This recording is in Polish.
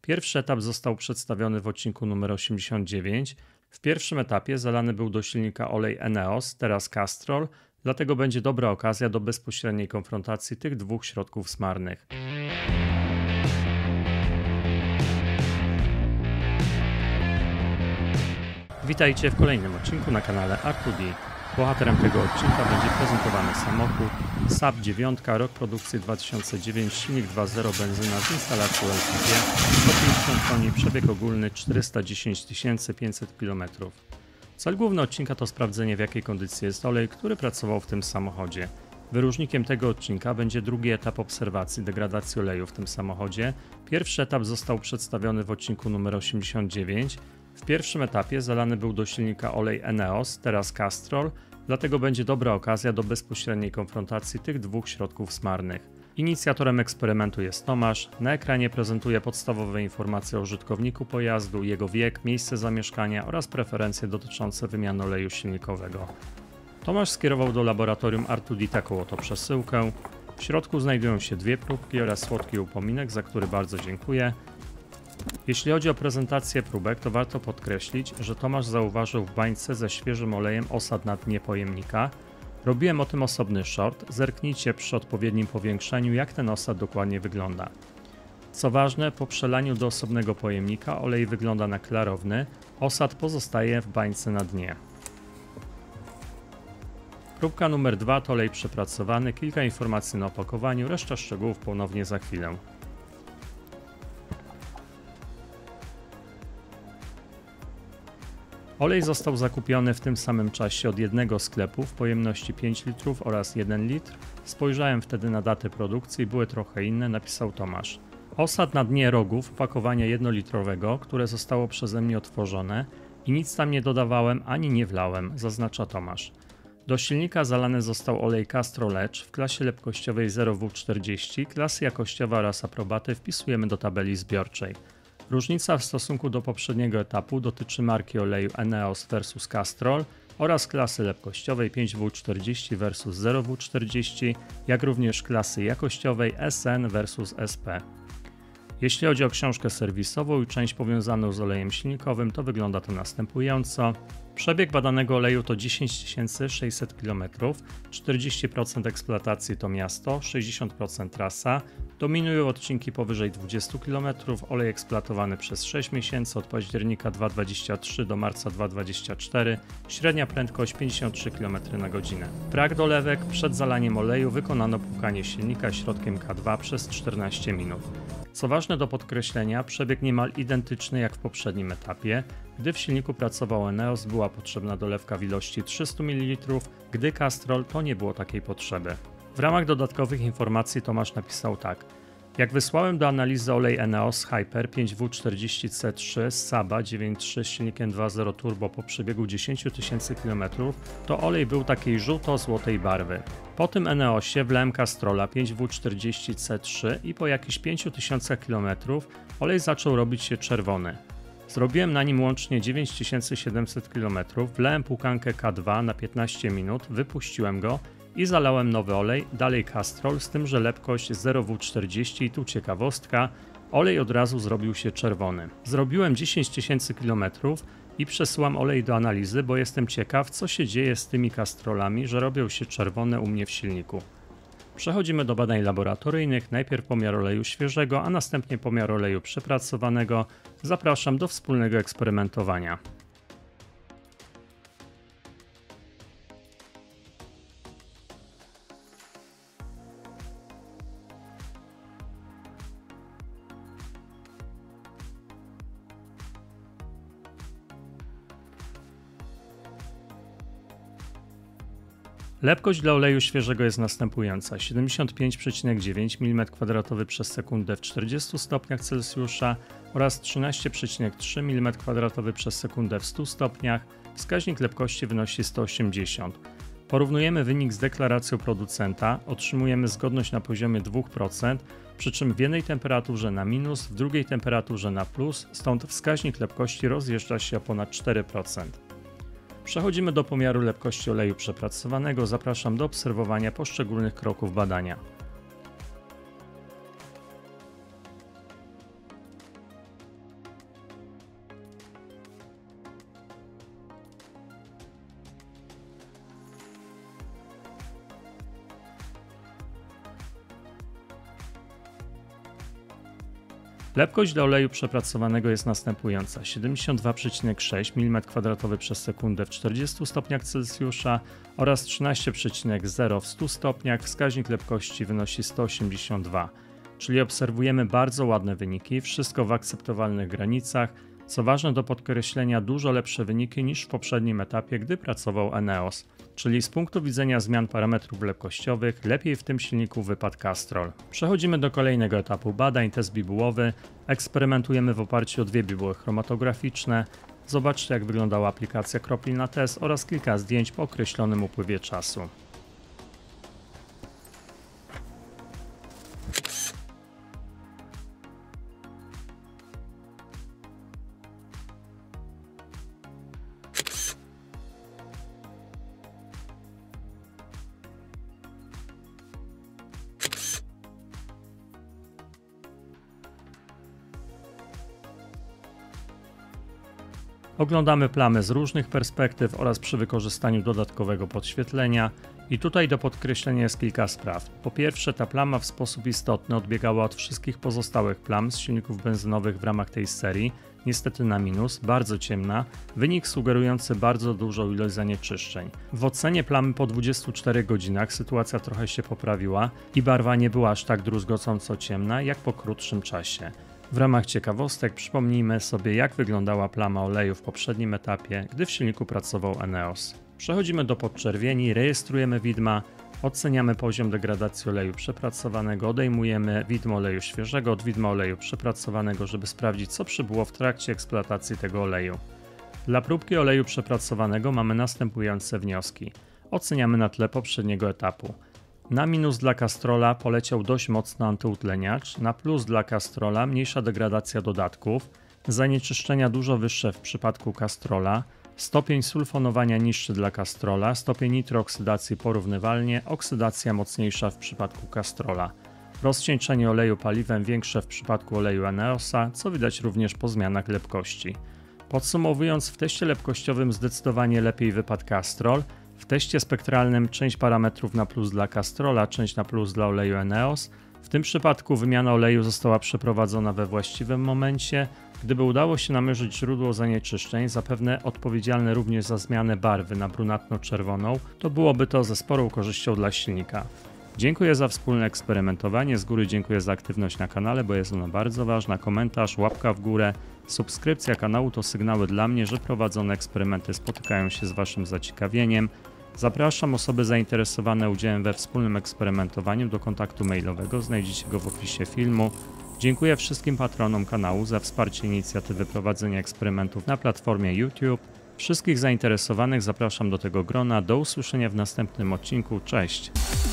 Pierwszy etap został przedstawiony w odcinku numer 89. W pierwszym etapie zalany był do silnika olej Eneos, teraz Castrol, dlatego będzie dobra okazja do bezpośredniej konfrontacji tych dwóch środków smarnych. Witajcie w kolejnym odcinku na kanale R2D. Bohaterem tego odcinka będzie prezentowany samochód Saab 9, rok produkcji 2009, silnik 2.0 benzyna z instalacją LPG, 150 koni, przebieg ogólny 410 500 km. Cel główny odcinka to sprawdzenie, w jakiej kondycji jest olej, który pracował w tym samochodzie. Wyróżnikiem tego odcinka będzie drugi etap obserwacji degradacji oleju w tym samochodzie. Pierwszy etap został przedstawiony w odcinku numer 89. W pierwszym etapie zalany był do silnika olej Eneos, teraz Castrol, dlatego będzie dobra okazja do bezpośredniej konfrontacji tych dwóch środków smarnych. Inicjatorem eksperymentu jest Tomasz. Na ekranie prezentuje podstawowe informacje o użytkowniku pojazdu, jego wiek, miejsce zamieszkania oraz preferencje dotyczące wymiany oleju silnikowego. Tomasz skierował do laboratorium R2D taką oto przesyłkę. W środku znajdują się dwie próbki oraz słodki upominek, za który bardzo dziękuję. Jeśli chodzi o prezentację próbek, to warto podkreślić, że Tomasz zauważył w bańce ze świeżym olejem osad na dnie pojemnika. Robiłem o tym osobny short, zerknijcie przy odpowiednim powiększeniu, jak ten osad dokładnie wygląda. Co ważne, po przelaniu do osobnego pojemnika olej wygląda na klarowny, osad pozostaje w bańce na dnie. Próbka numer 2 to olej przepracowany, kilka informacji na opakowaniu, reszta szczegółów ponownie za chwilę. Olej został zakupiony w tym samym czasie od jednego sklepu w pojemności 5 litrów oraz 1 litr. Spojrzałem wtedy na datę produkcji, były trochę inne, napisał Tomasz. Osad na dnie rogów opakowania 1-litrowego, które zostało przeze mnie otworzone i nic tam nie dodawałem ani nie wlałem, zaznacza Tomasz. Do silnika zalany został olej Castrol Edge w klasie lepkościowej 0W40, klasy jakościowa oraz aprobaty wpisujemy do tabeli zbiorczej. Różnica w stosunku do poprzedniego etapu dotyczy marki oleju Eneos versus Castrol oraz klasy lepkościowej 5W40 versus 0W40, jak również klasy jakościowej SN versus SP. Jeśli chodzi o książkę serwisową i część powiązaną z olejem silnikowym, to wygląda to następująco. Przebieg badanego oleju to 10 600 km, 40% eksploatacji to miasto, 60% trasa, dominują odcinki powyżej 20 km, olej eksploatowany przez 6 miesięcy od października 2023 do marca 2024, średnia prędkość 53 km na godzinę. Brak dolewek, przed zalaniem oleju wykonano płukanie silnika środkiem K2 przez 14 minut. Co ważne do podkreślenia, przebieg niemal identyczny jak w poprzednim etapie. Gdy w silniku pracował Eneos, była potrzebna dolewka w ilości 300 ml, gdy Castrol to nie było takiej potrzeby. W ramach dodatkowych informacji Tomasz napisał tak. Jak wysłałem do analizy olej Eneos Hyper 5W40C3 z Saaba 9.3 z silnikiem 2.0 turbo po przebiegu 10 000 km, to olej był takiej żółto-złotej barwy. Po tym Eneosie wlałem Castrola 5W40C3 i po jakichś 5000 km olej zaczął robić się czerwony. Zrobiłem na nim łącznie 9700 km, wlałem płukankę K2 na 15 minut, wypuściłem go i zalałem nowy olej, dalej Castrol, z tym, że lepkość 0W40 i tu ciekawostka, olej od razu zrobił się czerwony. Zrobiłem 10 000 km i przesyłam olej do analizy, bo jestem ciekaw, co się dzieje z tymi Castrolami, że robią się czerwone u mnie w silniku. Przechodzimy do badań laboratoryjnych, najpierw pomiar oleju świeżego, a następnie pomiar oleju przepracowanego. Zapraszam do wspólnego eksperymentowania. Lepkość dla oleju świeżego jest następująca: 75,9 mm2 przez sekundę w 40 stopniach Celsjusza oraz 13,3 mm2 przez sekundę w 100 stopniach. Wskaźnik lepkości wynosi 180. Porównujemy wynik z deklaracją producenta, otrzymujemy zgodność na poziomie 2%, przy czym w jednej temperaturze na minus, w drugiej temperaturze na plus, stąd wskaźnik lepkości rozjeżdża się o ponad 4%. Przechodzimy do pomiaru lepkości oleju przepracowanego. Zapraszam do obserwowania poszczególnych kroków badania. Lepkość do oleju przepracowanego jest następująca: 72,6 mm2 przez sekundę w 40 stopniach Celsjusza oraz 13,0 w 100 stopniach. Wskaźnik lepkości wynosi 182, czyli obserwujemy bardzo ładne wyniki, wszystko w akceptowalnych granicach. Co ważne do podkreślenia, dużo lepsze wyniki niż w poprzednim etapie, gdy pracował Eneos. Czyli z punktu widzenia zmian parametrów lepkościowych, lepiej w tym silniku wypadł Castrol. Przechodzimy do kolejnego etapu badań, test bibułowy. Eksperymentujemy w oparciu o 2 bibuły chromatograficzne. Zobaczcie, jak wyglądała aplikacja kropli na test oraz kilka zdjęć po określonym upływie czasu. Oglądamy plamy z różnych perspektyw oraz przy wykorzystaniu dodatkowego podświetlenia. I tutaj do podkreślenia jest kilka spraw. Po pierwsze, ta plama w sposób istotny odbiegała od wszystkich pozostałych plam z silników benzynowych w ramach tej serii, niestety na minus, bardzo ciemna, wynik sugerujący bardzo dużą ilość zanieczyszczeń. W ocenie plamy po 24 godzinach sytuacja trochę się poprawiła i barwa nie była aż tak druzgocąco ciemna jak po krótszym czasie. W ramach ciekawostek przypomnijmy sobie, jak wyglądała plama oleju w poprzednim etapie, gdy w silniku pracował Eneos. Przechodzimy do podczerwieni, rejestrujemy widma, oceniamy poziom degradacji oleju przepracowanego, odejmujemy widmo oleju świeżego od widma oleju przepracowanego, żeby sprawdzić, co przybyło w trakcie eksploatacji tego oleju. Dla próbki oleju przepracowanego mamy następujące wnioski. Oceniamy na tle poprzedniego etapu. Na minus dla Castrola poleciał dość mocno antyutleniacz, na plus dla Castrola mniejsza degradacja dodatków, zanieczyszczenia dużo wyższe w przypadku Castrola, stopień sulfonowania niższy dla Castrola, stopień nitrooksydacji porównywalnie, oksydacja mocniejsza w przypadku Castrola. Rozcieńczenie oleju paliwem większe w przypadku oleju Eneosa, co widać również po zmianach lepkości. Podsumowując, w teście lepkościowym zdecydowanie lepiej wypadł Castrol. W teście spektralnym część parametrów na plus dla Castrola, część na plus dla oleju Eneos. W tym przypadku wymiana oleju została przeprowadzona we właściwym momencie. Gdyby udało się namierzyć źródło zanieczyszczeń, zapewne odpowiedzialne również za zmianę barwy na brunatno-czerwoną, to byłoby to ze sporą korzyścią dla silnika. Dziękuję za wspólne eksperymentowanie, z góry dziękuję za aktywność na kanale, bo jest ona bardzo ważna. Komentarz, łapka w górę, subskrypcja kanału to sygnały dla mnie, że prowadzone eksperymenty spotykają się z Waszym zaciekawieniem. Zapraszam osoby zainteresowane udziałem we wspólnym eksperymentowaniu do kontaktu mailowego, znajdziecie go w opisie filmu. Dziękuję wszystkim patronom kanału za wsparcie inicjatywy prowadzenia eksperymentów na platformie YouTube. Wszystkich zainteresowanych zapraszam do tego grona. Do usłyszenia w następnym odcinku. Cześć!